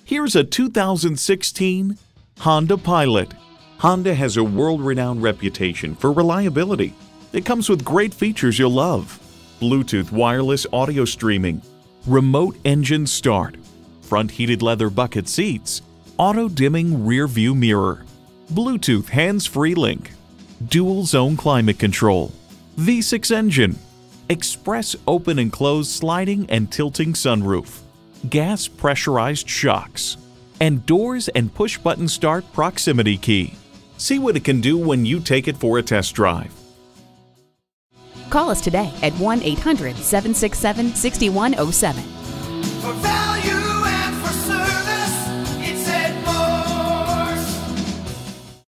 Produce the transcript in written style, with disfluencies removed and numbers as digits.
Here's a 2016 Honda Pilot. Honda has a world-renowned reputation for reliability. It comes with great features you'll love: Bluetooth wireless audio streaming, remote engine start, front heated leather bucket seats, auto-dimming rear view mirror, Bluetooth hands-free link, dual zone climate control, V6 engine, express open and close sliding and tilting sunroof, gas pressurized shocks, and doors and push-button start proximity key. See what it can do when you take it for a test drive. Call us today at 1-800-767-6107.